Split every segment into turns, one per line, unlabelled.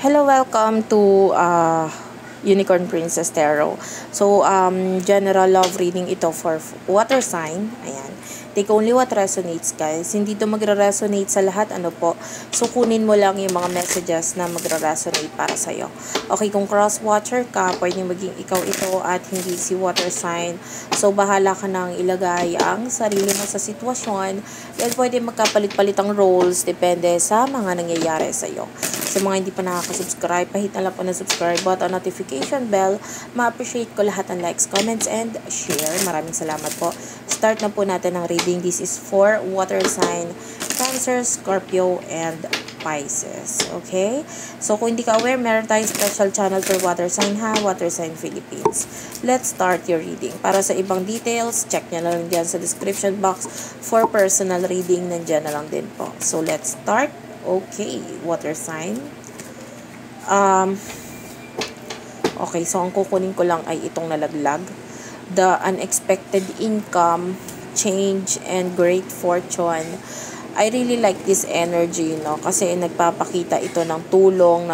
Hello, welcome to Unicorn Princess Tarot. So, general love reading ito for water sign. Ayan. Take only what resonates, guys. Hindi ito magre-resonate sa lahat, ano po. So, kunin mo lang yung mga messages na magre-resonate para sa'yo. Okay, kung cross-watcher ka, pwede maging ikaw ito at hindi si water sign. So, bahala ka nang ilagay ang sarili mo sa sitwasyon. Dahil pwede magkapalit-palit ang roles, depende sa mga nangyayari sa'yo. Sa mga hindi pa nakaka-subscribe, pahit na lang po na subscribe button, notification bell. Ma-appreciate ko lahat ng likes, comments, and share. Maraming salamat po. Start na po natin ang reading. This is for water sign, Cancer, Scorpio, and Pisces. Okay? So, kung hindi ka aware, meron tayong special channel for water sign ha, Water Sign Philippines. Let's start your reading. Para sa ibang details, check nyo na lang dyan sa description box. For personal reading, nandyan na lang din po. So, let's start. Okay, water sign. Okay, so ang kukunin ko lang ay itong nalaglag. The unexpected income, change, and great fortune. I really like this energy, no? Kasi nagpapakita ito ng tulong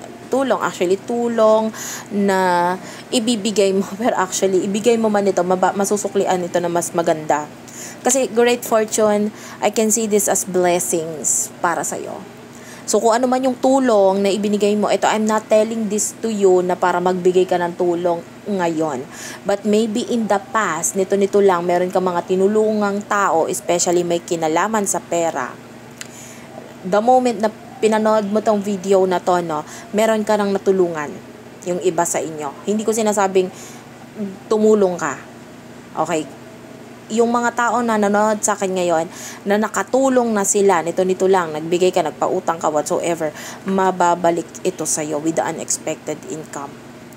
na ibibigay mo, pero actually ibigay mo man ito, masusuklian ito na mas maganda. Kasi great fortune, I can see this as blessings para sa'yo. So, kung ano man yung tulong na ibinigay mo, ito, I'm not telling this to you na para magbigay ka ng tulong ngayon. But maybe in the past, nito lang, meron ka mga tinulungang tao, especially may kinalaman sa pera. The moment na pinanood mo tong video na to, no, meron ka nang natulungan yung iba sa inyo. Hindi ko sinasabing tumulong ka. Okay? Yung mga tao na nanonood sa akin ngayon, na nakatulong na sila, nito lang, nagbigay ka, nagpautang ka, whatsoever, mababalik ito sa'yo with the unexpected income.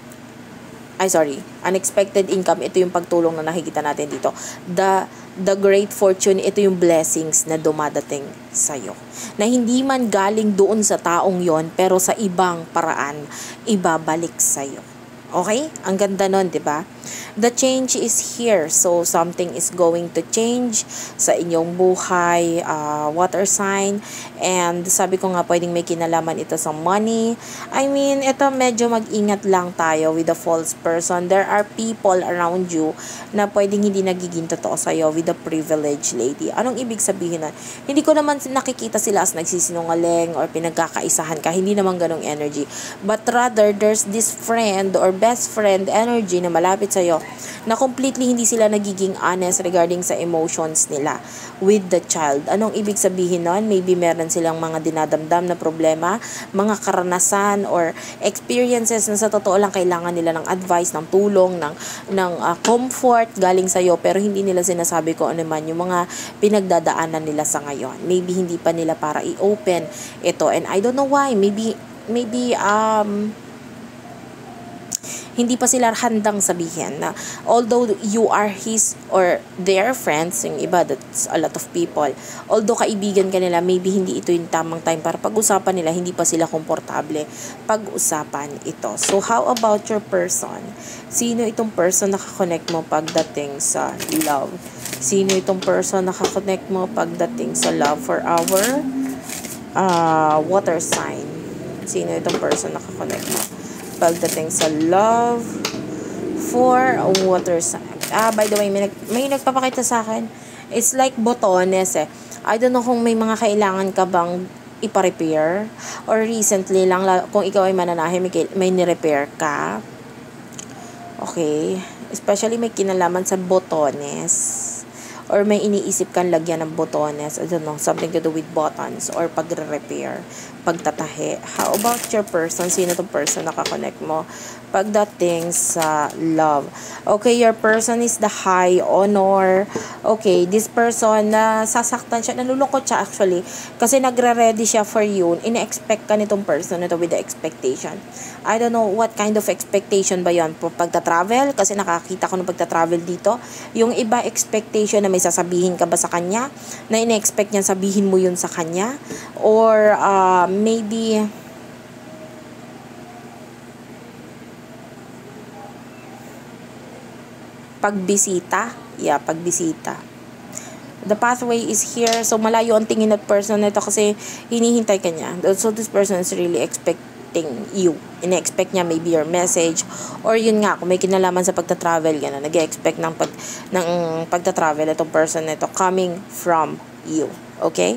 Unexpected income, ito yung pagtulong na nakikita natin dito. The great fortune, ito yung blessings na dumadating sa'yo. Na hindi man galing doon sa taong yon, pero sa ibang paraan, ibabalik sa'yo. Okay? Ang ganda nun, di ba? The change is here. So, something is going to change sa inyong buhay, water sign. And sabi ko nga, pwedeng may kinalaman ito sa money. I mean, ito medyo mag-ingat lang tayo with the false person. There are people around you na pwedeng hindi nagiging totoo sa'yo with the privileged lady. Anong ibig sabihin nun? Hindi ko naman nakikita sila as nagsisinungaling or pinagkakaisahan ka. Hindi naman ganong energy. But rather, there's this friend or best friend energy na malapit sa'yo na completely hindi sila nagiging honest regarding sa emotions nila with the child. Anong ibig sabihin nun? Maybe meron silang mga dinadamdam na problema, mga karanasan or experiences na sa totoo lang kailangan nila ng advice, ng tulong, ng comfort galing sa'yo, pero hindi nila sinasabi ko ano man yung mga pinagdadaanan nila sa ngayon. Maybe hindi pa nila para i-open ito, and I don't know why. Maybe hindi pa sila handang sabihin na although you are his or their friends, yung iba, that's a lot of people, although kaibigan ka nila, maybe hindi ito yung tamang time para pag-usapan nila, hindi pa sila komportable pag-usapan ito. So, how about your person? Sino itong person na kakonect mo pagdating sa love? Sino itong person na kakonect mo pagdating sa love for our water sign? Sino itong person na kakonect mo pagdating sa love for water sign? By the way, may nagpapakita sa akin. It's like botones eh. I don't know kung may mga kailangan ka bang ipa-repair or recently lang, kung ikaw ay mananahe, may ni-repair ka. Okay. Especially may kinalaman sa botones. Or may iniisip kang lagyan ng botones. I don't know, something to do with buttons or pagre-repair, pagtatahe. How about your person? Sino itong person na kakonect mo pagdating sa love? Okay, your person is the high honor. Okay, this person na sasaktan siya, nalulungkot siya actually kasi nagre-ready siya for you. Ina-expect ka nitong person nito with the expectation. I don't know what kind of expectation ba yon? Pagta-travel? Kasi nakakita ko ng pagta-travel dito. Yung iba expectation na may sasabihin ka ba sa kanya, na ina-expect niya sabihin mo yun sa kanya, or maybe pagbisita. Pagbisita. The pathway is here. So, malayo ang tingin at person nito kasi hinihintay ka niya. So, this person is really expecting you. Ine-expect niya maybe your message, or yun nga, kung may kinalaman sa pagta-travel, gano'n, nag-expect ng pagta-travel itong person na ito coming from you. Okay?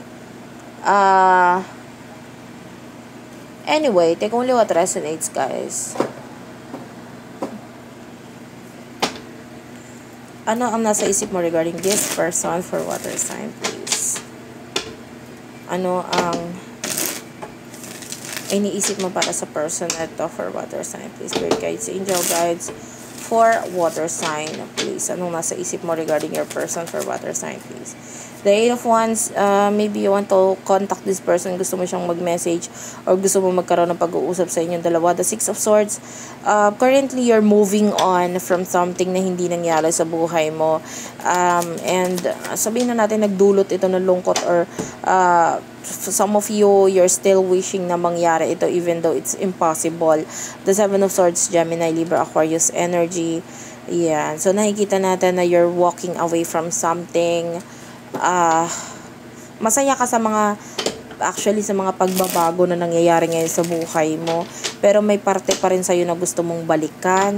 Anyway, take only what resonates, guys. Ano ang nasa isip mo regarding this person for water sign, please? Ano ang iniisip mo para sa person na ito for water sign, please? Spirit guides, angel guides for water sign, please. Anong nasa isip mo regarding your person for water sign, please? The Eight of Wands, maybe you want to contact this person, gusto mo siyang mag-message, or gusto mo magkaroon ng pag-uusap sa inyong dalawa. The Six of Swords, currently you're moving on from something na hindi nangyari sa buhay mo. And sabihin na natin nagdulot ito ng lungkot, or some of you, you're still wishing na mangyari ito even though it's impossible. The Seven of Swords, Gemini, Libra, Aquarius energy. Yeah. So nakikita natin na you're walking away from something. Masaya ka sa mga pagbabago na nangyayari ngayon sa buhay mo, pero may parte pa rin sa'yo na gusto mong balikan.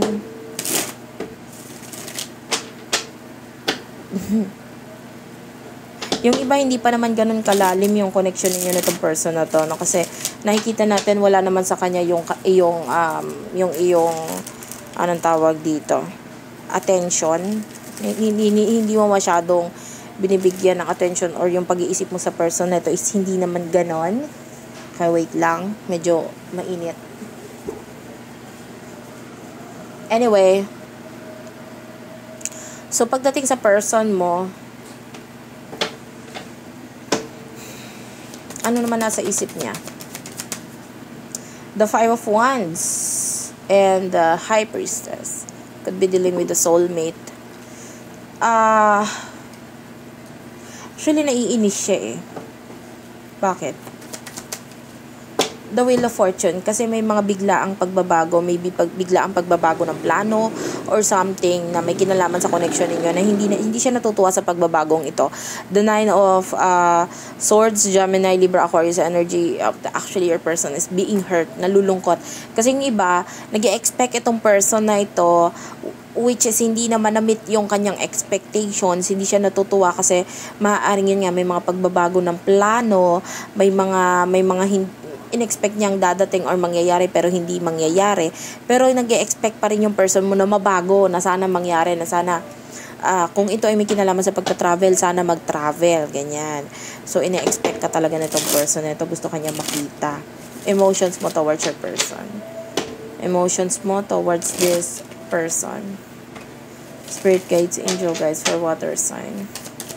Yung iba hindi pa naman ganun kalalim yung connection niyo nitong person na to, no? Kasi nakikita natin wala naman sa kanya yung anong tawag dito, attention. Hindi mo masyadong binibigyan ng attention, or yung pag-iisip mo sa person na ito is hindi naman ganon. Kaya wait lang, medyo mainit. Anyway, so pagdating sa person mo, ano naman nasa isip niya? The Five of Wands and the High Priestess. Could be dealing with the soulmate. Actually, naiinis siya eh. Bakit? The Wheel of Fortune. Kasi may mga biglaang pagbabago. Maybe biglaang pagbabago ng plano or something na may kinalaman sa connection ninyo na hindi siya natutuwa sa pagbabagong ito. The Nine of Swords, Gemini, Libra, Aquarius energy. Actually, your person is being hurt, nalulungkot. Kasi yung iba, nag-expect itong person na ito, which is hindi naman na-meet yung kanyang expectations, hindi siya natutuwa kasi maaaring yun nga, may mga pagbabago ng plano, may mga in-expect niyang dadating or mangyayari pero hindi mangyayari. Pero nag-expect pa rin yung person mo na mabago, na sana mangyari, na sana kung ito ay may kinalaman sa pagta-travel, sana mag-travel, ganyan. So, ine-expect ka talaga nitong person na ito, gusto kanya makita. Emotions mo towards your person. Emotions mo towards this person. Spirit guides, angel guides for water sign.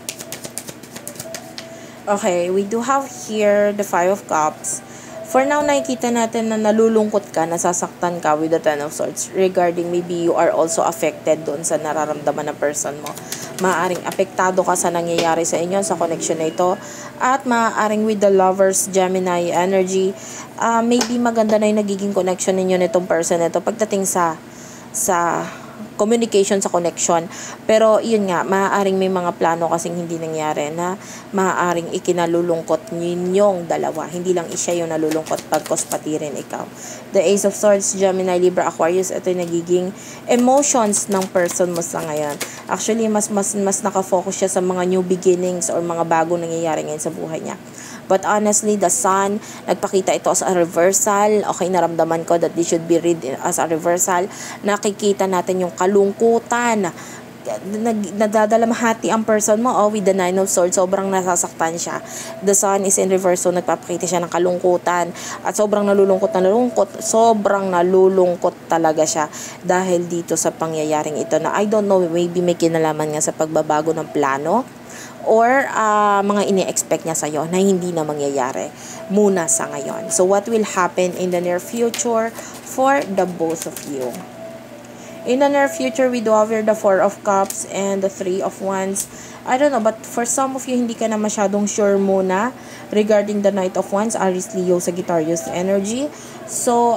Okay, we do have here the Five of Cups. For now, nakikita natin na nalulungkot ka, nasasaktan ka with the Ten of Swords regarding maybe you are also affected doon sa nararamdaman ng person mo. Maaaring apektado ka sa nangyayari sa inyo, sa connection na ito. At maaaring with the Lovers, Gemini energy, maybe maganda na yung nagiging connection ninyo nitong person na ito pagdating sa communication, sa connection. Pero yun nga, maaaring may mga plano kasing hindi nangyari na maaaring ikinalulungkot ninyong dalawa. Hindi lang siya yung nalulungkot pagkos pati rin ikaw. The Ace of Swords, Gemini, Libra, Aquarius, ito yung nagiging emotions ng person mo sa ngayon. Actually, mas nakafocus siya sa mga new beginnings or mga bagong nangyayari ngayon sa buhay niya. But honestly, the Sun, nagpakita ito as a reversal. Okay, naramdaman ko that this should be read as a reversal. Nakikita natin yung kalungkutan. Nadadalamhati ang person mo with the Nine of Swords. Sobrang nasasaktan siya. The Sun is in reverse, so nagpapakita siya ng kalungkutan. At sobrang nalulungkot. Sobrang nalulungkot talaga siya dahil dito sa pangyayaring ito na I don't know, maybe may kinalaman nga sa pagbabago ng plano or mga ini-expect niya sa'yo na hindi na mangyayari muna sa ngayon. So, what will happen in the near future for the both of you? In the near future, we do have here the Four of Cups and the Three of Wands. I don't know, but for some of you, hindi ka na masyadong sure muna regarding the Knight of Wands, Aries, Leo, Sagittarius energy. So,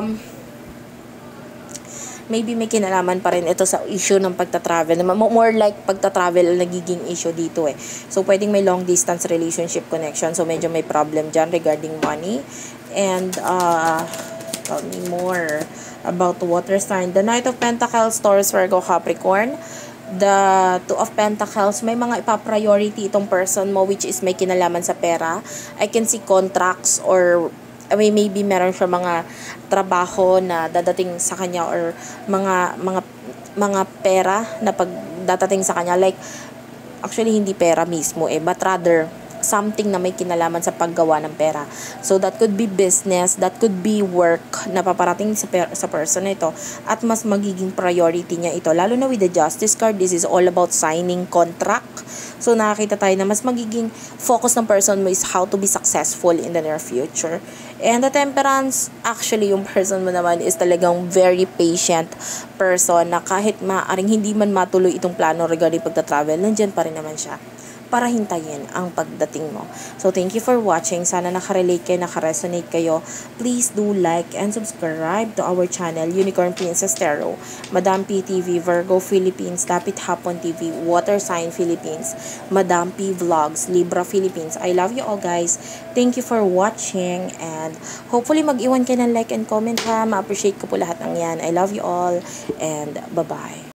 maybe may kinalaman pa rin ito sa issue ng pagta-travel. More like pagta-travel nagiging issue dito eh. So, pwedeng may long distance relationship connection. So, medyo may problem dyan regarding money. And, Tell me more about water sign. The Knight of Pentacles, Taurus, Virgo, Capricorn. The Two of Pentacles, may mga ipa-priority itong person mo which is may kinalaman sa pera. I can see contracts or maybe meron siya mga trabaho na dadating sa kanya or mga pera na pagdadating sa kanya, like actually hindi pera mismo but rather something na may kinalaman sa paggawa ng pera. So that could be business, that could be work na paparating sa person na ito at mas magiging priority niya ito. Lalo na with the Justice card, this is all about signing contract. So nakakita tayo na mas magiging focus ng person mo is how to be successful in the near future. And the Temperance, actually yung person mo naman is talagang very patient person na kahit maaring hindi man matuloy itong plano regarding pagta-travel, nandyan pa rin naman siya para hintayin ang pagdating mo. So, thank you for watching. Sana nakarelate kayo, nakaresonate kayo. Please do like and subscribe to our channel, Unicorn Princess Tarot, Madam P TV, Virgo Philippines, Dapit Hapon TV, Water Sign Philippines, Madam P Vlogs, Libra Philippines. I love you all, guys. Thank you for watching and hopefully mag-iwan kayo ng like and comment ha. Ma-appreciate ko po lahat ng yan. I love you all and bye-bye.